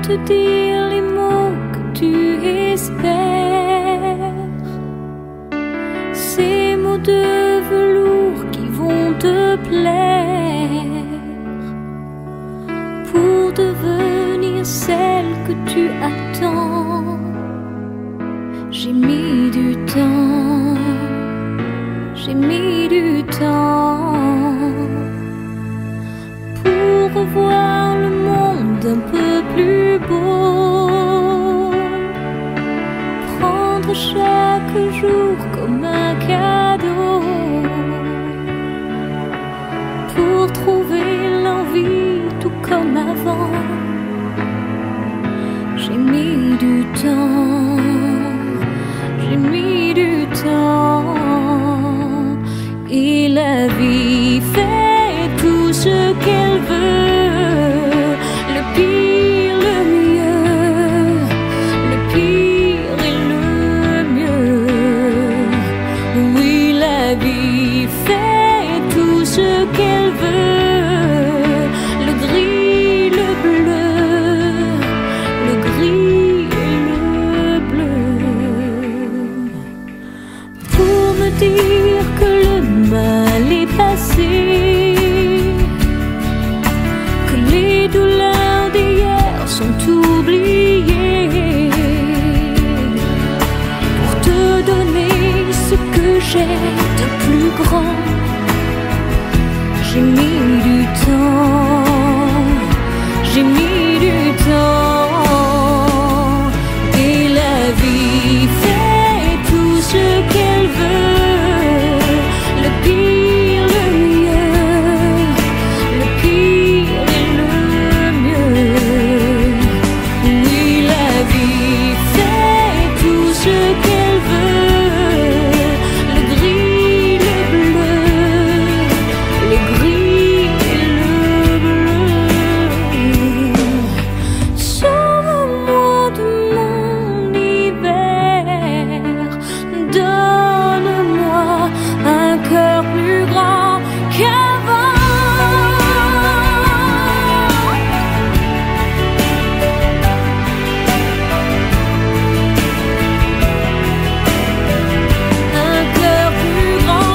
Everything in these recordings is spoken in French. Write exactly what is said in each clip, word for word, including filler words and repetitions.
te dire les mots que tu espères, ces mots de velours qui vont te plaire, pour devenir celle que tu attends. J'ai mis du temps, j'ai mis du temps pour revoir le monde un peu plus beau, prendre chaque jour comme un cadeau, pour trouver l'envie tout comme avant. J'ai mis du temps, j'ai mis du temps, et la vie fait tout ce qu'elle veut, le pire, le mieux, le pire et le mieux. Oui, la vie fait tout ce qu'elle veut, le gris, le bleu, le gris et le bleu, pour me dire que le mal est passé, que les douleurs d'hier sont oubliées, pour te donner ce que j'ai de plus grand. J'ai mis du temps, j'ai mis du temps, et la vie fait tout ce qu'elle veut, le pire, le mieux, le pire et le mieux. Oui, la vie fait tout ce qu'elle veut, le gris, le bleu, le gris et le bleu. Sauve-moi de mon hiver, donne-moi un cœur plus grand qu'avant. Un cœur plus grand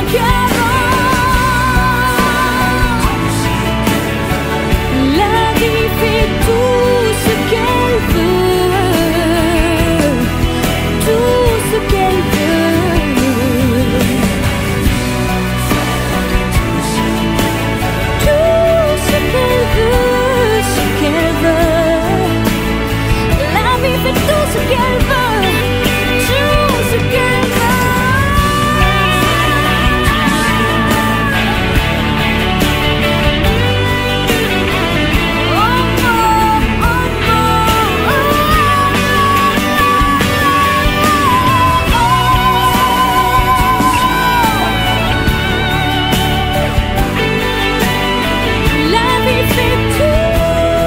qu'avant. La vie fait tout ce qu'elle veut, tout ce qu'elle veut. Tout ce qu'elle veut, ce qu'elle veut. La vie fait tout ce qu'elle veut, tout ce qu'elle veut. Oh, oh, oh, La vie fait tout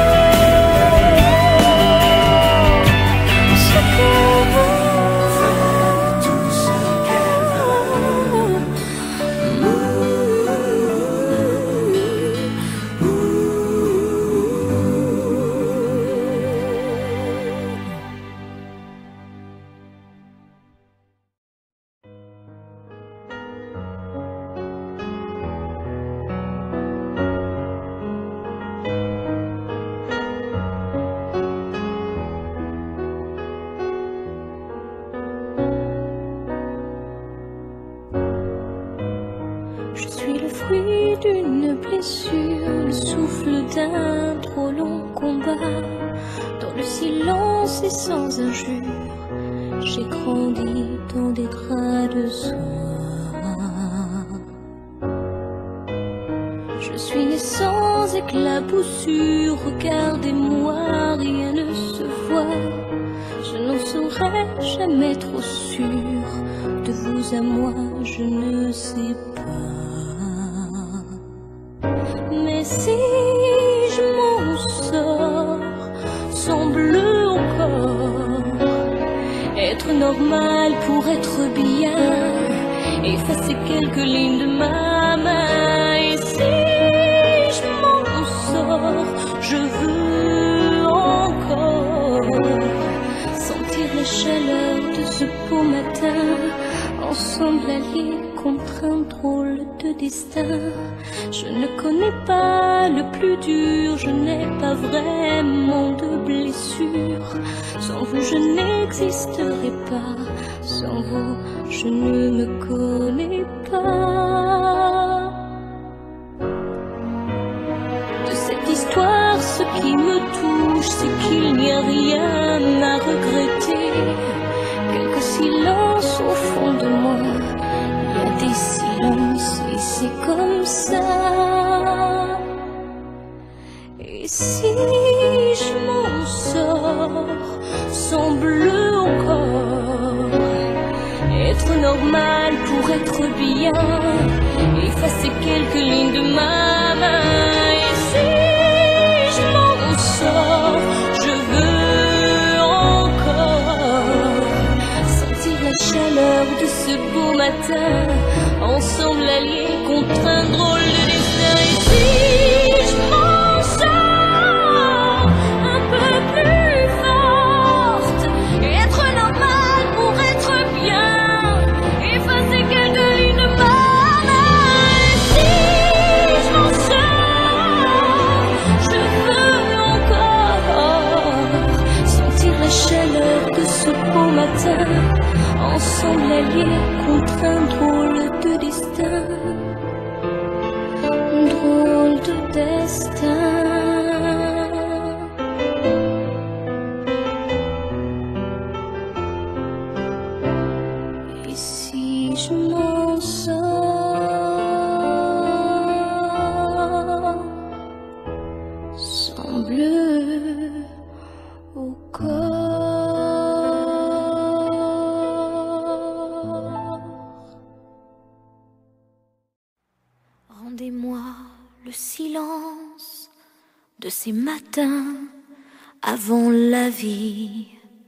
ce qu'elle veut, tout ce qu'elle Je suis le fruit d'une blessure, le souffle d'un trop long combat. Dans le silence et sans injure, j'ai grandi dans des draps de soie. Je suis né sans éclaboussure, regardez-moi, rien ne se voit. Je n'en serai jamais trop sûr, de vous à moi je ne sais pas. Mais si je m'en sors, semble encore être normal pour être bien, effacer quelques lignes de ma main. Et si je m'en sors, je veux encore chaleur de ce beau matin, ensemble alliés contre un drôle de destin. Je ne connais pas le plus dur, je n'ai pas vraiment de blessures. Sans vous je n'existerai pas, sans vous je ne me connais pas. De cette histoire, ce qui me touche, c'est qu'il n'y a rien à regretter. Quelques silences au fond de moi, il y a des silences et c'est comme ça. Et si je m'en sors sans bleu encore, être normal pour être bien, effacer quelques lignes de ma main. Et si je m'en sors, je veux encore sentir la chaleur de ce beau matin, ensemble alliés contre un drôle de destin. Et si je m'en sors un peu plus forte, être normal pour être bien, effacer quelques lignes de ma main. Et si je m'en sors, je veux encore sentir la chaleur de ce beau matin, ensemble alliés contre un drôle de destin, drôle de destin. Et si je m'en sors sans bleu au corps. Rendez-moi le silence de ces matins avant la vie,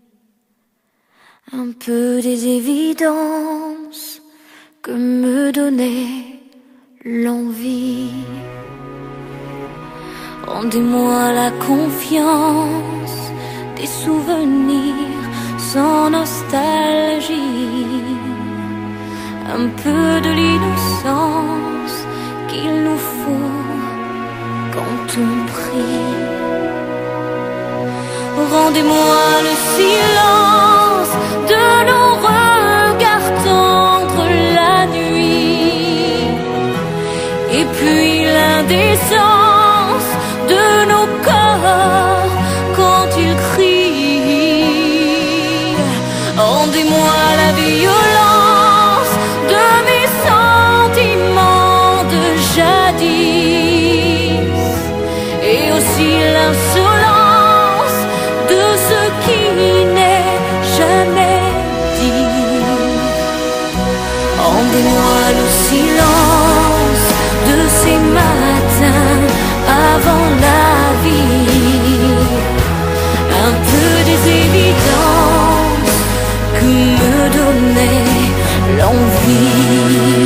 un peu des évidences que me donnait l'envie. Rendez-moi la confiance des souvenirs sans nostalgie, un peu de l'innocence qu'il nous faut quand on prie. Rendez-moi le silence de nos regards tendres la nuit, et puis l'indécence de nos corps quand ils crient. Rendez-moi la violence de mes sentiments de jadis, et aussi l'insolence de ce qui n'est jamais dit. Rendez-moi le silence de ces matins avant la vie, un peu des évidences que me donnait l'envie.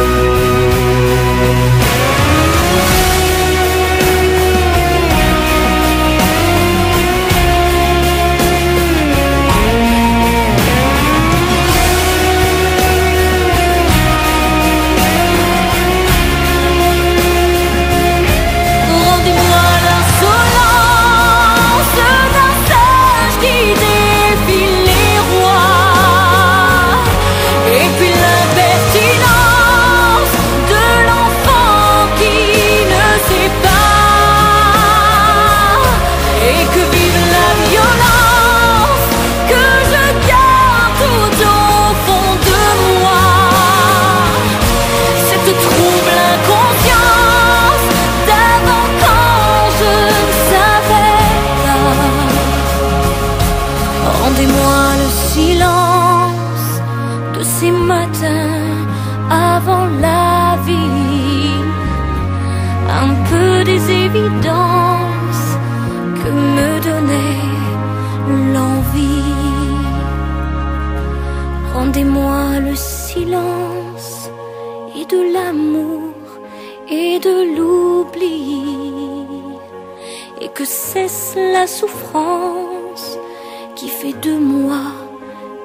Rendez-moi le silence de ces matins avant la vie, un peu des évidences que me donnait l'envie. Rendez-moi le silence et de l'amour et de l'oubli, et que cesse la souffrance qui fait de moi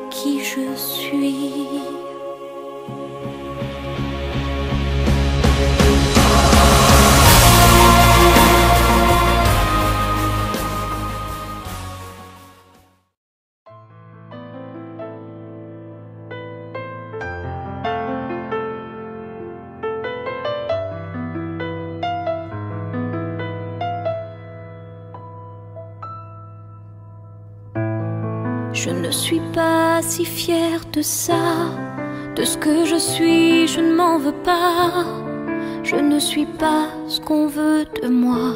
Je ne suis pas si fière de ça. De ce que je suis, je ne m'en veux pas. Je ne suis pas ce qu'on veut de moi.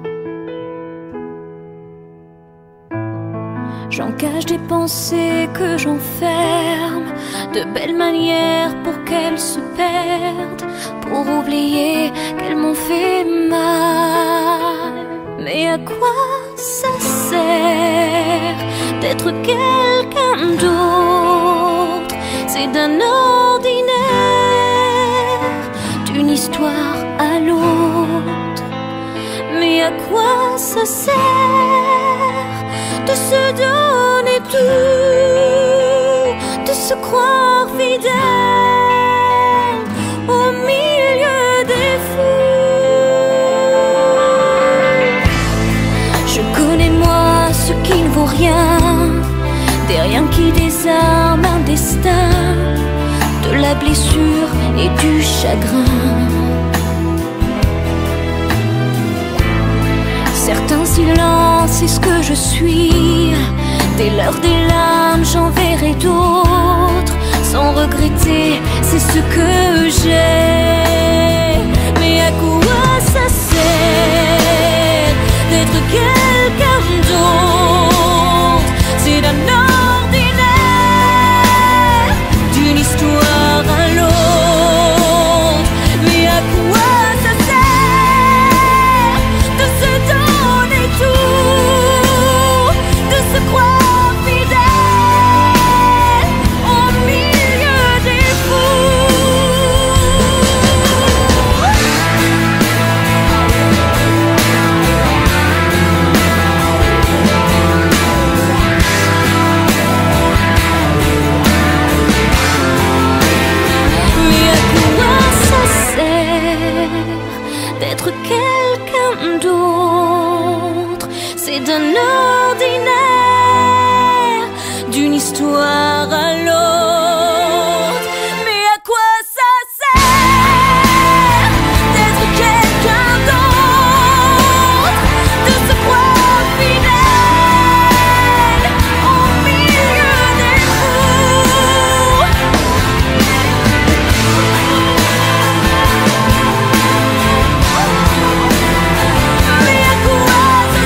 J'engage des pensées que j'enferme, de belles manières pour qu'elles se perdent, pour oublier qu'elles m'ont fait mal. Mais à quoi ça sert d'être quelqu'un d'autre? C'est d'un ordinaire, d'une histoire à l'autre. Mais à quoi ça sert de se donner tout, de se croire fidèle au milieu des fous? Je connais moi ce qui ne vaut rien, des riens qui désarment un destin, de la blessure et du chagrin. Certains silences, c'est ce que je suis. Des leurs, des larmes, j'en verrai d'autres. Sans regretter, c'est ce que j'ai. Mais à quoi ça sert d'être quelqu'un d'autre? C'est d'un ordinaire, d'une histoire à l'autre. Mais à quoi ça sert de se donner tout, de se croire fidèle au milieu des Mais à quoi ça sert d'être quelqu'un d'autre? C'est d'un ordinaire, d'une histoire à l'autre. Mais à quoi ça sert d'être quelqu'un d'autre, de se croire fidèle au milieu des fous? Mais à quoi ça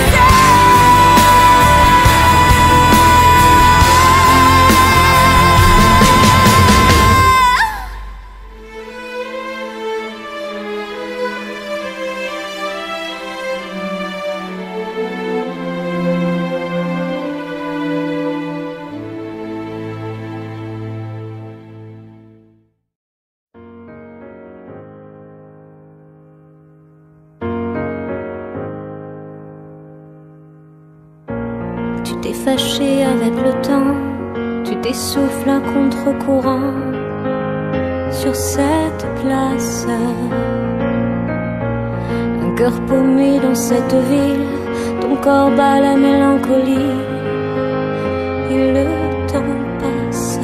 Tu t'es fâché avec le temps, tu t'essouffles un contre-courant sur cette place. Un cœur paumé dans cette ville, ton corps bat la mélancolie et le temps passe.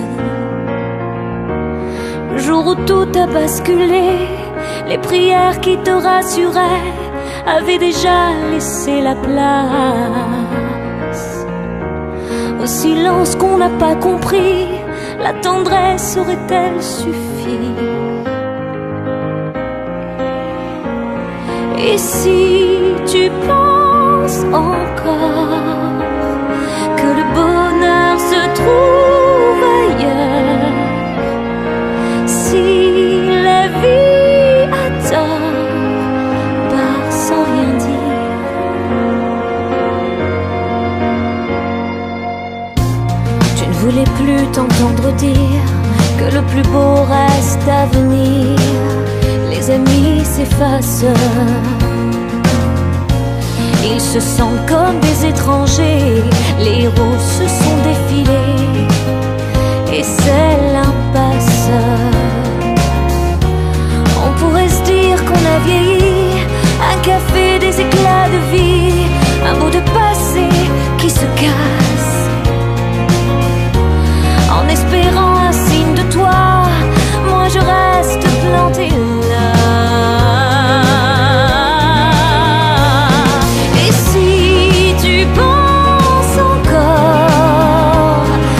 Le jour où tout a basculé, les prières qui te rassuraient avaient déjà laissé la place au silence qu'on n'a pas compris. La tendresse aurait-elle suffi? Et si tu penses encore que le bonheur se trouve ailleurs, si la vie a tort part sans rien dire, tu ne voulais plus t'entendre dire que le plus beau reste à venir. Les amis s'effacent, ils se sentent comme des étrangers. Les héros se sont défilés et c'est l'impasse. On pourrait se dire qu'on a vieilli, un café, des éclats de vie, un bout de passé qui se casse, en espérant un signe de toi. Moi je reste plantée là. Et si tu penses encore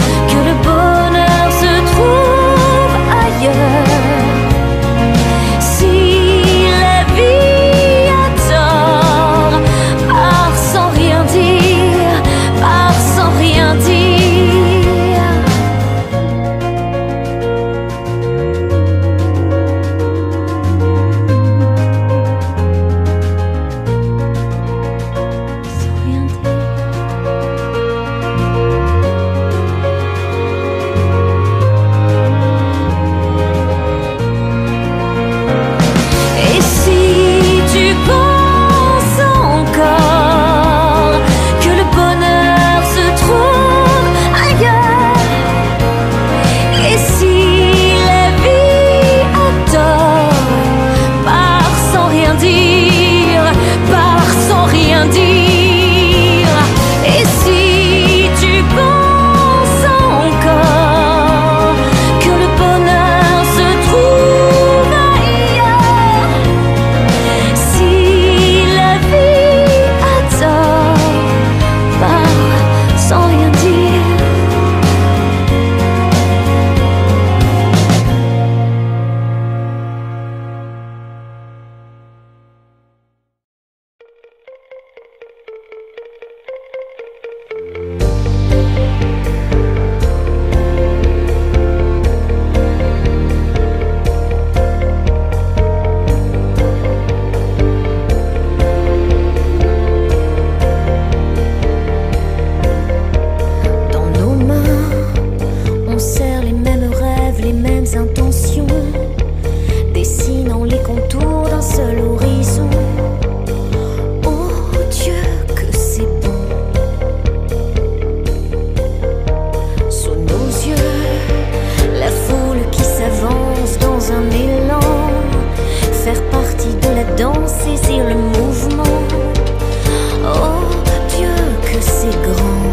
faire partie de la danse, saisir le mouvement. Oh Dieu, que c'est grand.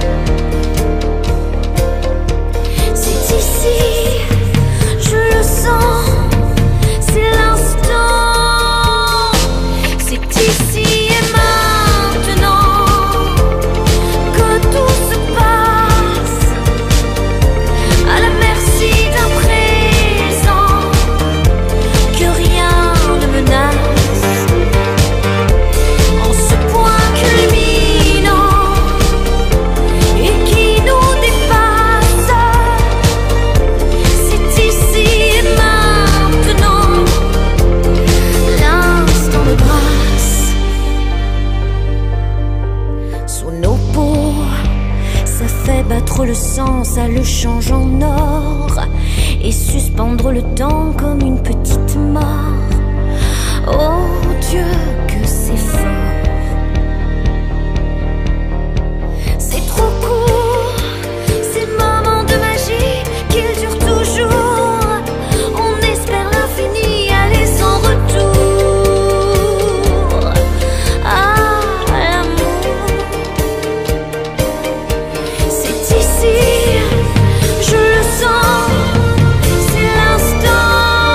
C'est ici, je le sens, c'est l'instant. C'est ici et maintenant que tout se passe, à la merci d'un présent que rien ne menace. En ce point culminant et qui nous dépasse, c'est ici et maintenant, l'instant de grâce. Sous nos peaux, ça fait battre le sang, ça le change en or et suspendre le temps comme une petite mort. Oh Dieu, que c'est fort. C'est trop court, ces moments de magie qu'ils durent toujours. On espère l'infini, aller sans retour. Ah, l'amour, c'est ici, je le sens, c'est l'instant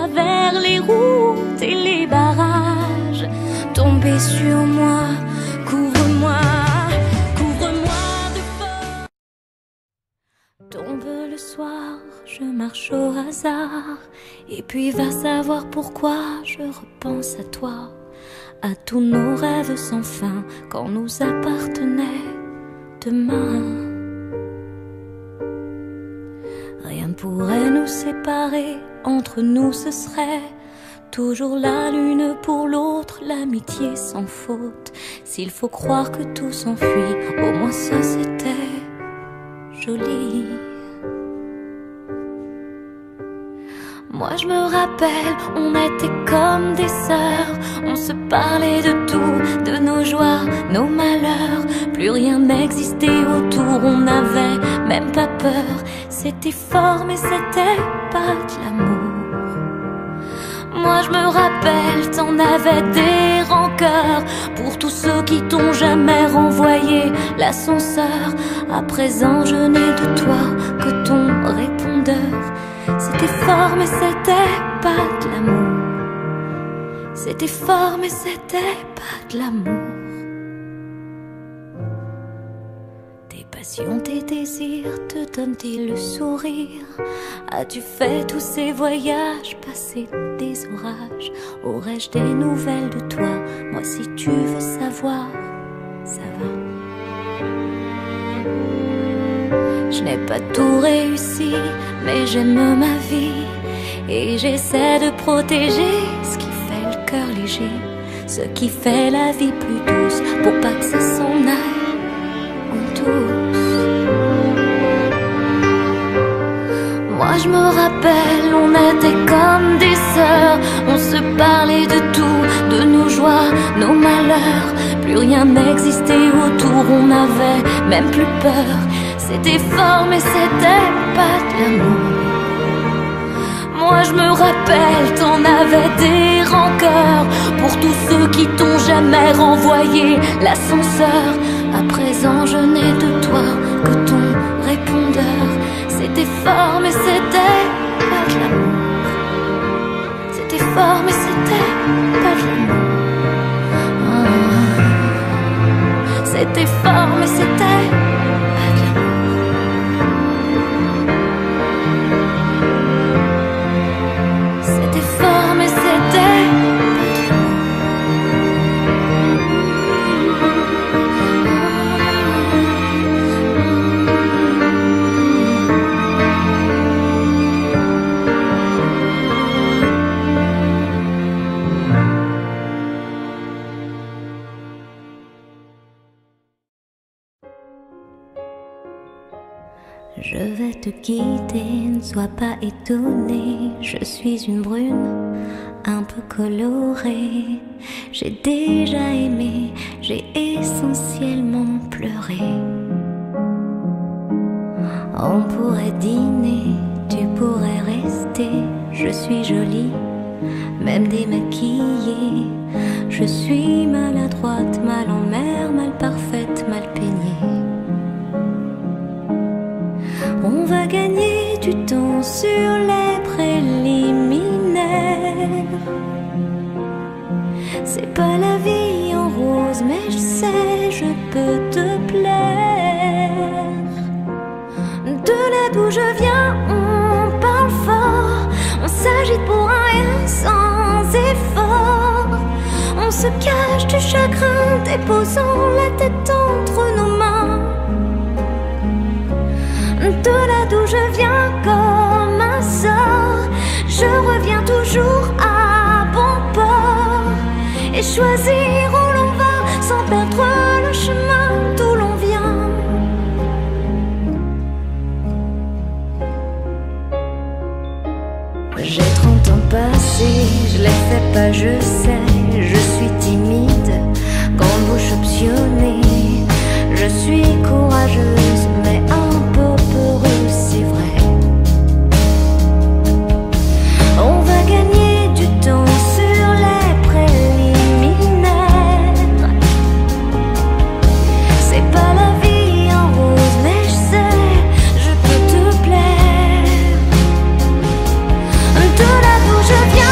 travers les routes et les barrages. Tomber sur moi, couvre-moi, couvre-moi de feu. Tombe le soir, je marche au hasard, et puis va savoir pourquoi je repense à toi, à tous nos rêves sans fin quand nous appartenaient demain. Rien ne pourrait nous séparer, entre nous ce serait toujours la l'une pour l'autre, l'amitié sans faute. S'il faut croire que tout s'enfuit, au moins ça c'était joli. Moi je me rappelle, on était comme des sœurs, on se parlait de tout, de nos joies, nos malheurs. Plus rien n'existait autour, on n'avait même pas peur. C'était fort mais c'était pas de l'amour. Moi je me rappelle, t'en avais des rancœurs pour tous ceux qui t'ont jamais renvoyé l'ascenseur. À présent je n'ai de toi que ton répondeur. C'était fort mais c'était pas de l'amour. C'était fort mais c'était pas de l'amour. Tes passions, tes désirs te donnent-ils le sourire? As-tu fait tous ces voyages, passé des orages? Aurais-je des nouvelles de toi? Moi si tu veux savoir, ça va. Je n'ai pas tout réussi, mais j'aime ma vie, et j'essaie de protéger ce qui fait le cœur léger, ce qui fait la vie plus douce, pour pas que ça s'en aille en douce. Moi je me rappelle, on était comme des sœurs, on se parlait de tout, de nos joies, nos malheurs. Plus rien n'existait autour, on n'avait même plus peur. C'était fort mais c'était pas de l'amour. Moi je me rappelle, t'en avais des rancœurs pour tous ceux qui t'ont jamais renvoyé l'ascenseur. À présent je n'ai de toi que ton répondeur. C'était fort mais c'était pas de l'amour. C'était fort mais c'était pas de l'amour. Ah. C'était fort mais c'était pas de l'amour. C'était fort mais c'était pas de l'amour. Je vais te quitter, ne sois pas étonné. Je suis une brune, un peu colorée. J'ai déjà aimé, j'ai essentiellement pleuré. On pourrait dîner, tu pourrais rester. Je suis jolie, même démaquillée. Je suis maladroite, mal en mer, mal parfaite, mal peignée. On va gagner du temps sur les préliminaires. C'est pas la vie en rose, mais je sais, je peux te plaire. De là d'où je viens, on parle fort, on s'agite pour rien sans effort. On se cache du chagrin, déposant la tête entre nos mains. De là d'où je viens comme un sort, je reviens toujours à bon port. Et choisir où l'on va sans perdre le chemin d'où l'on vient. J'ai trente ans passés, je les fais pas, je sais. Je suis timide, grande bouche optionnée. Je suis courageuse, mais un peu peureuse, c'est vrai. On va gagner du temps sur les préliminaires. C'est pas la vie en rose, mais je sais, je peux te plaire. De là d'où je viens,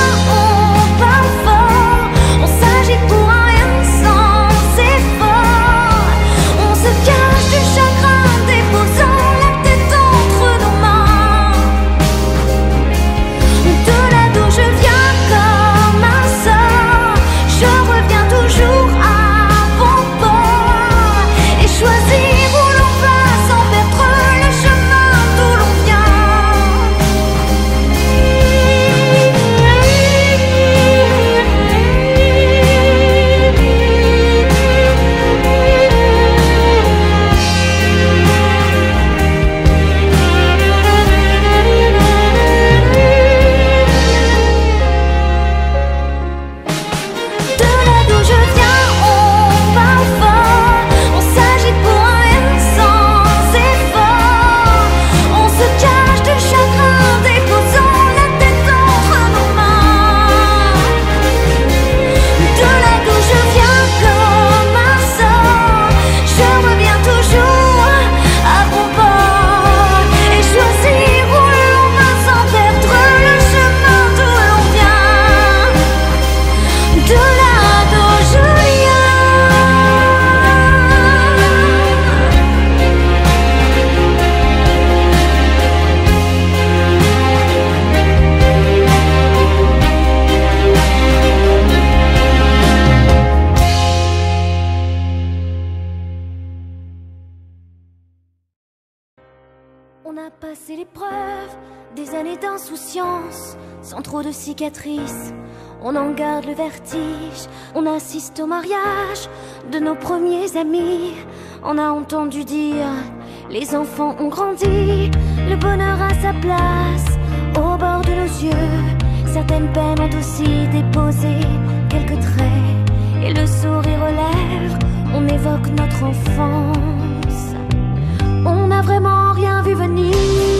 passé l'épreuve des années d'insouciance, sans trop de cicatrices. On en garde le vertige, on assiste au mariage de nos premiers amis. On a entendu dire, les enfants ont grandi, le bonheur a sa place au bord de nos yeux. Certaines peines ont aussi déposé quelques traits, et le sourire aux lèvres, on évoque notre enfance. On n'a vraiment rien vu venir.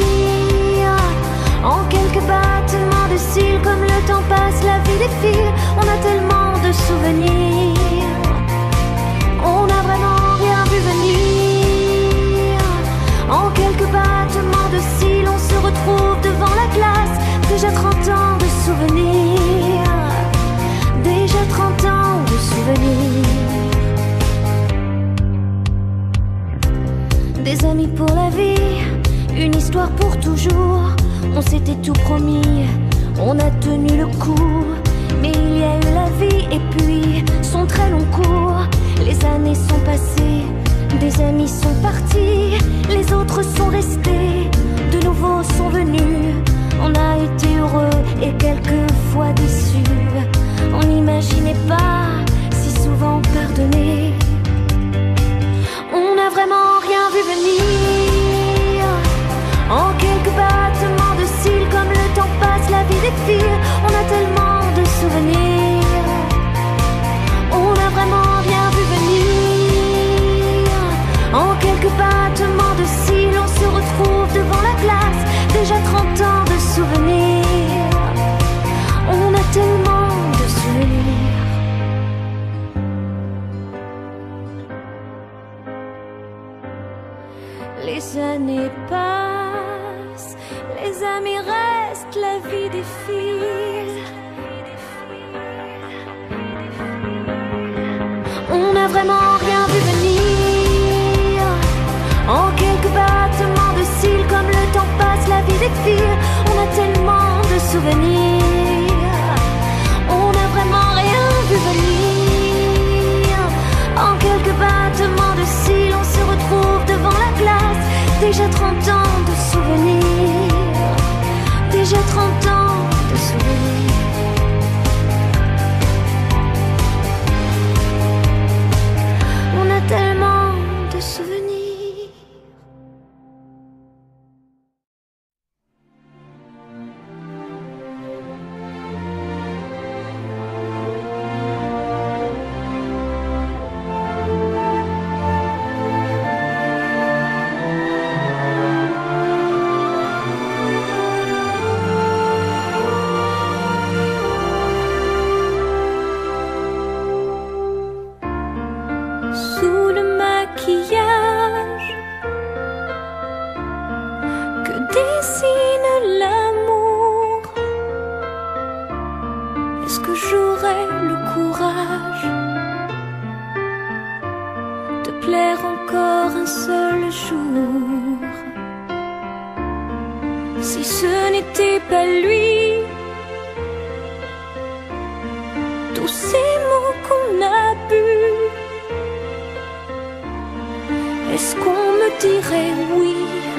En quelques battements de cils, comme le temps passe, la vie défile. On a tellement de souvenirs. On n'a vraiment rien vu venir. En quelques battements de cils, on se retrouve devant la glace. Déjà trente ans de souvenirs. Déjà trente ans de souvenirs. Des amis pour la vie, une histoire pour toujours. On s'était tout promis, on a tenu le coup. Mais il y a eu la vie et puis son très long cours. Les années sont passées, des amis sont partis, les autres sont restés, de nouveaux sont venus. On a été heureux et quelquefois déçus. On n'imaginait pas si souvent pardonner. On n'a vraiment rien vu venir. En quelques battements de cils, comme le temps passe, la vie défile. On a tellement de souvenirs. On n'a vraiment rien vu venir. En quelques battements de cils, on se retrouve devant la glace. Déjà trente ans de souvenirs. On a tellement de souvenirs. Les années passent, les amis restent, la vie défile. On n'a vraiment rien vu venir. En quelques battements de cils, comme le temps passe, la vie défile. On a tellement de souvenirs. On n'a vraiment rien vu venir. En quelques battements de cils, on se retrouve devant la glace. Déjà trente ans de souvenirs. Déjà trente ans de souvenirs. On a tellement de souvenirs. Sous le maquillage que dessine l'amour, est-ce que j'aurai le courage de plaire encore un seul jour? Si ce n'était pas lui, tous ces mots qu'on a bu, est-ce qu'on me dirait oui?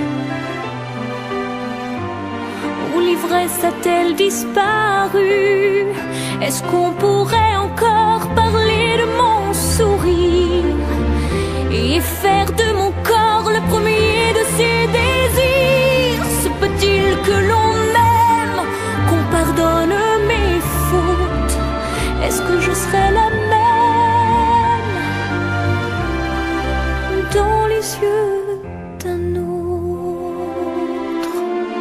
Où l'ivresse a-t-elle disparu? Est-ce qu'on pourrait encore parler de mon sourire et faire de mon corps le premier de ses désirs? Se peut-il que l'on m'aime, qu'on pardonne mes fautes? Est-ce que je serai la même dans les yeux d'un autre?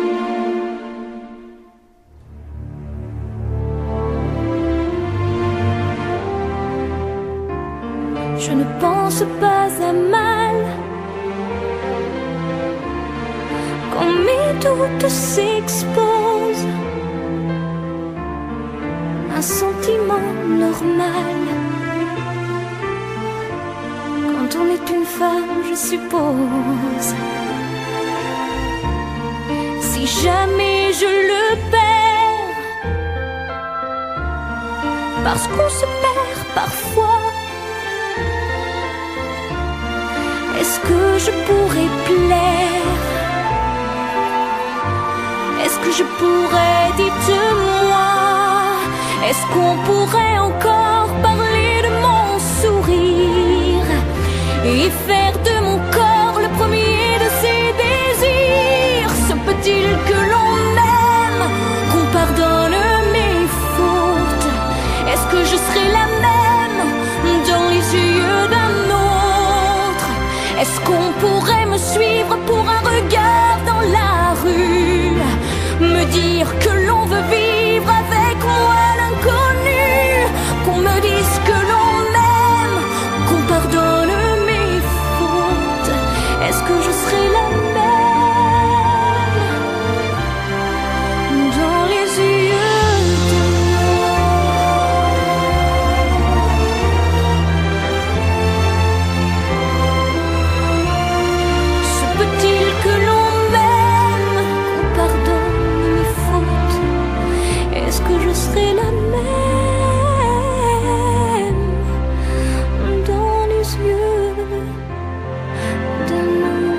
Je ne pense pas à mal quand mes doutes s'exposent. Un sentiment normal quand on est une femme, je suppose. Si jamais je le perds, parce qu'on se perd parfois, est-ce que je pourrais plaire que je pourrais, dites-moi, est-ce qu'on pourrait encore parler de mon sourire et faire de mon corps le premier de ses désirs? Se peut-il que l'on m'aime, qu'on pardonne mes fautes? Est-ce que je serai la même dans les yeux d'un autre? Est-ce qu'on pourrait me suivre pour un regard dans la rue, me dire que l'on veut vivre avec moi l'inconnu, qu'on me dise que l'on m'aime, qu'on pardonne mes fautes? Est-ce que je serai la même dans les yeux d'un autre? Se peut-il que l'on m'aime, qu'on pardonne mes fautes? Est-ce que je serai la même dans les yeux d'un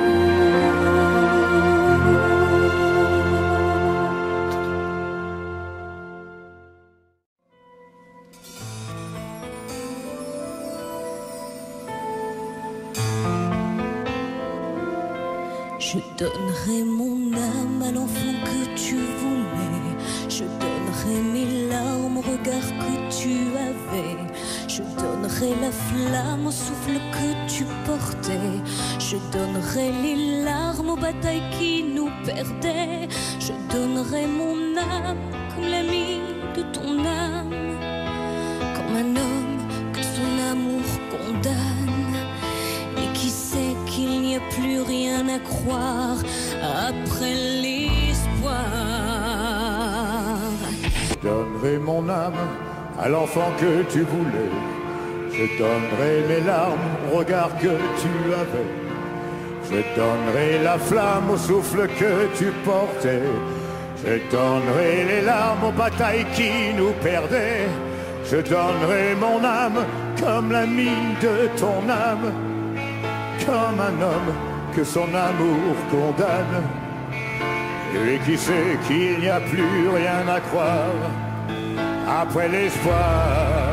Je donnerai mon âme à l'enfant que tu voulais. Je donnerai mes larmes au regard que tu avais. Je donnerai la flamme au souffle que tu portais. Je donnerai les larmes aux batailles qui nous perdaient. Je donnerai mon âme comme l'ami de ton âme, comme un homme que son amour condamne et qui sait qu'il n'y a plus rien à croire après l'espoir. Je donnerai mon âme à l'enfant que tu voulais. Je donnerai mes larmes au regard que tu avais. Je donnerai la flamme au souffle que tu portais. Je donnerai les larmes aux batailles qui nous perdaient. Je donnerai mon âme comme l'ami de ton âme, comme un homme que son amour condamne et qui sait qu'il n'y a plus rien à croire après l'espoir.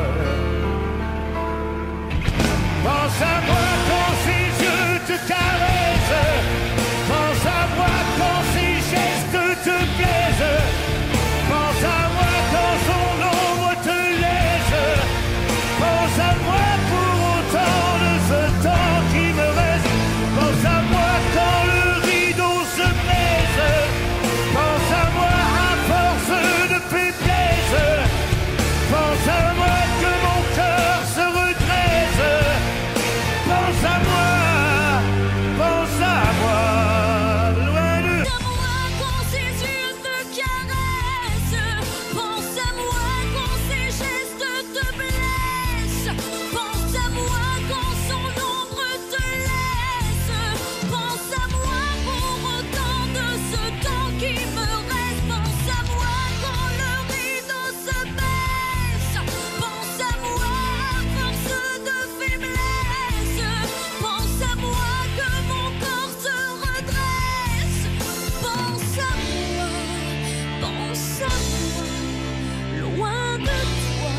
Pense à moi quand ses yeux te caressent, pense à moi quand ses gestes te plaisent, pense à moi quand son ombre te laisse, pense à moi pour autant de ce temps qui me reste, pense à moi quand le rideau se baisse, pense à moi à force de faiblesse, pense à moi que mon cœur se redresse, pense à moi, pense à moi, loin de... Pense à moi quand ses yeux te caressent, pense à moi quand ses gestes te blessent, pense à moi quand son ombre te laisse, pense à moi pour autant de ce temps qui me reste, pense à moi quand le rideau se baisse, pense à moi à force de faiblesse, pense à moi que mon corps se redresse, pense à moi, pense à moi, loin de toi.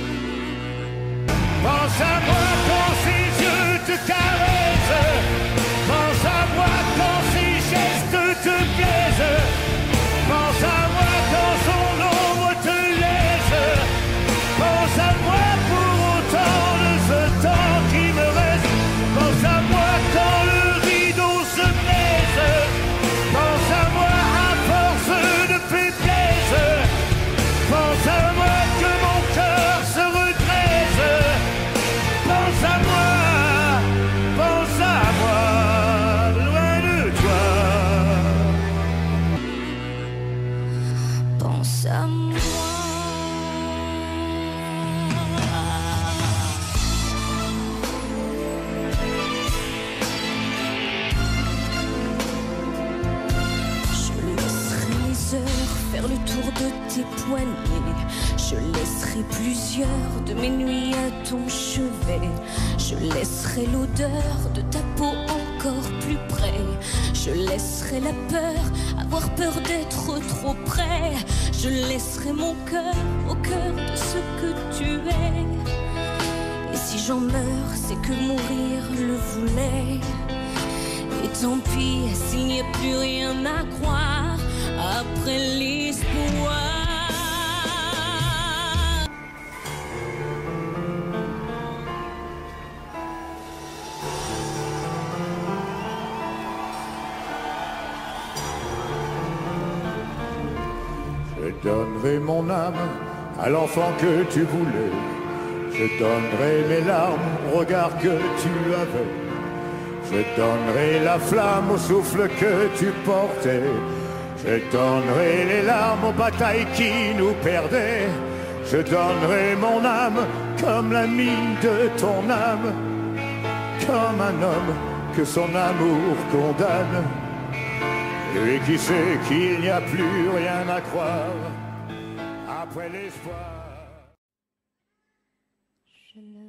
Pense à moi quand ses yeux te caressent, pense à moi quand ses gestes te plaisent, pense à moi quand son ombre te laisse, pense à moi pour autant de ce temps qui me reste, pense à moi quand le rideau se baisse, pense à moi à force de faiblesse, pense à moi que mon cœur se redresse, pense à moi, pense à moi, loin de toi. Pense à moi. Je laisserai les heures faire le tour de tes poignets. Je laisserai plusieurs de mes nuits à ton chevet. Je laisserai l'odeur de ta peau encore plus près. Je laisserai la peur avoir peur d'être trop près. Je laisserai mon cœur au cœur de ce que tu es. Et si j'en meurs, c'est que mourir le voulait. Et tant pis s'il n'y a plus rien à croire après l'espoir. Je donnerai mon âme à l'enfant que tu voulais. Je donnerai mes larmes au regard que tu avais. Je donnerai la flamme au souffle que tu portais. Je donnerai les larmes aux batailles qui nous perdaient. Je donnerai mon âme comme la mine de ton âme, comme un homme que son amour condamne. Et qui sait qu'il n'y a plus rien à croire après l'espoir. Je ne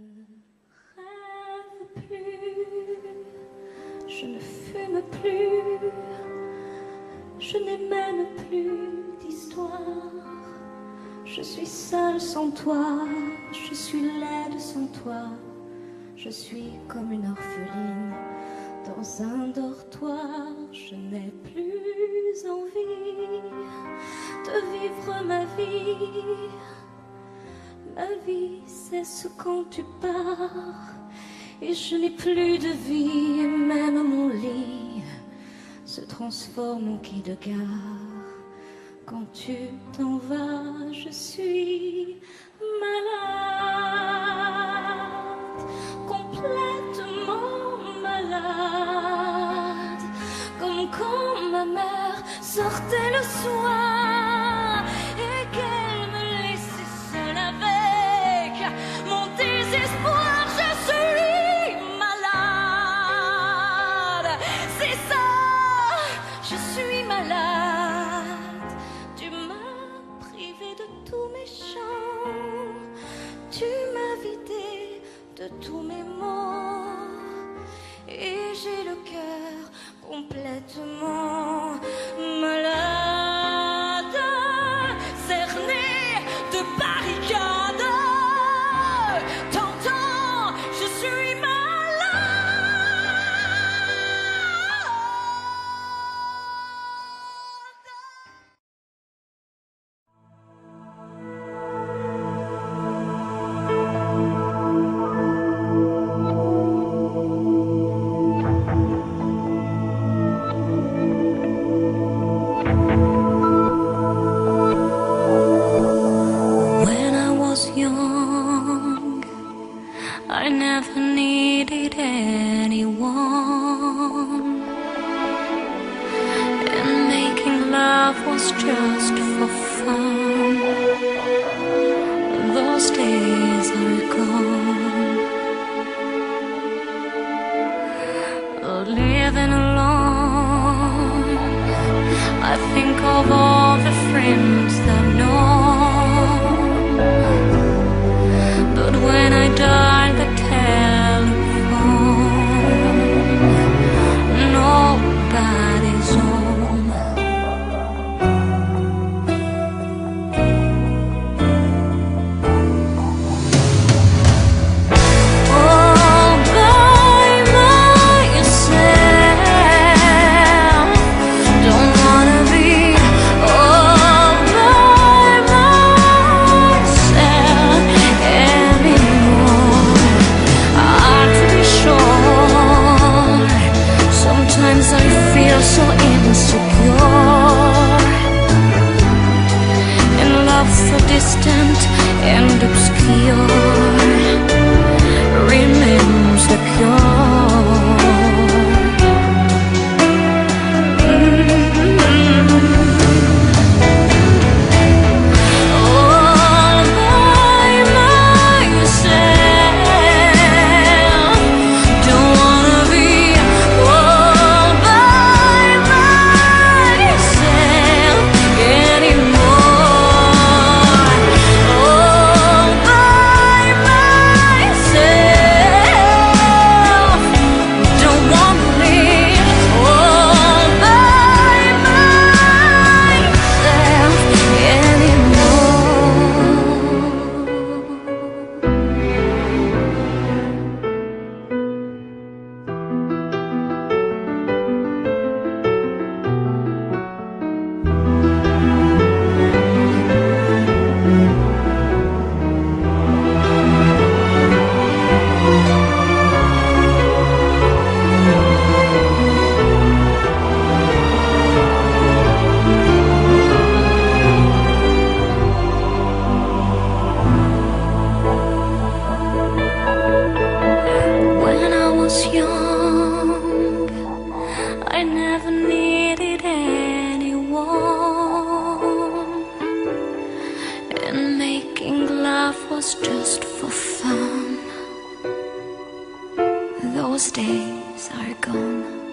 rêve plus, je ne fume plus, je n'ai même plus d'histoire. Je suis seule sans toi, je suis laide sans toi, je suis comme une orpheline dans un dortoir. Je n'ai plus envie de vivre ma vie. Ma vie cesse quand tu pars et je n'ai plus de vie. Même mon lit se transforme en quai de gare. Quand tu t'en vas, je suis malade, complètement malade, comme quand ma mère sortait le soir et qu'elle me laissait seule avec mon désespoir. Je suis malade, c'est ça, je suis malade. Tu m'as privé de tous mes chants, tu m'as vidé de tous mes mots, et j'ai le cœur complètement malade, cerné de barricades. T'entends, je suis malade. When I was young, I never needed anyone, and making love was just for fun. Those days are gone. Living alone, I think of all the friends I've known, but when I dial the telephone, nobody's home. was just for fun. Those days are gone.